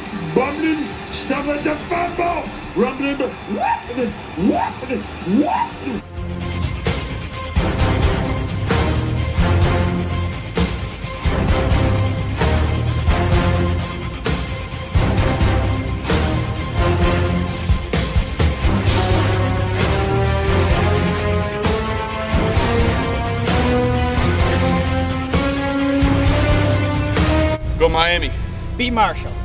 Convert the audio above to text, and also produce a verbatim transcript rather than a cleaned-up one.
bumbling, stumbling to fumble, rumbling, whooping, whooping, whooping. Go Miami. Beat Marshall.